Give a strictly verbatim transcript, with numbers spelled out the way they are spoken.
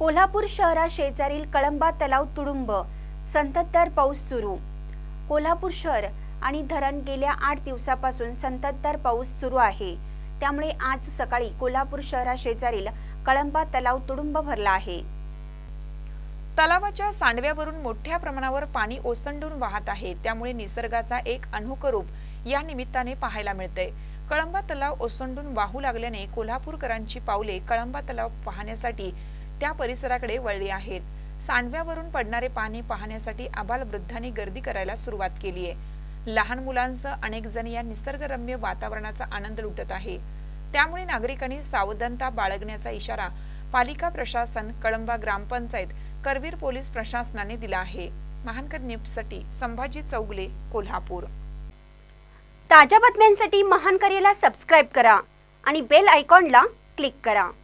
कोल्हापूर शहराशेजारील कळंबा तलाव तुडुंब, संततधार पाऊस सुरू। कोल्हापूर शहर आणि धरण गेल्या आठ दिवसापासून संततधार पाऊस सुरू आहे। त्यामुळे आज सकाळी कोल्हापूर शहराशेजारील कळंबा तलाव तुडुंब भरला आहे। तलावाच्या सांडव्यावरून मोठ्या प्रमाणावर पाणी ओसंडून वाहत आहे। त्यामुळे निसर्गाचा एक अनोखं रूप या निमित्ताने पाहायला मिळते। कळंबा तलाव ओसंडून वाहू लागल्याने कोल्हापूरकरांची पावले कळंबा तलाव पाहण्यासाठी त्या परिसराकडे वळली आहेत। सांडव्यावरून पडणारे पाणी पाहण्यासाठी आबालवृद्धांनी गर्दी करायला सुरुवात केली आहे। लहान मुलांसह अनेक जण या निसर्गरम्य वातावरणाचा आनंद लुटत आहे। त्यामुळे नागरिकांनी सावधानता बाळगण्याचा इशारा पालिका प्रशासन, कळंबा ग्रामपंचायत, करवीर पोलीस प्रशासनाने दिला आहे। महानकर न्यूजसाठी संभाजी चौगले, कोल्हापूर। ताज्या बातम्यांसाठी महानकरेला सबस्क्राइब करा आणि बेल आयकॉनला क्लिक करा।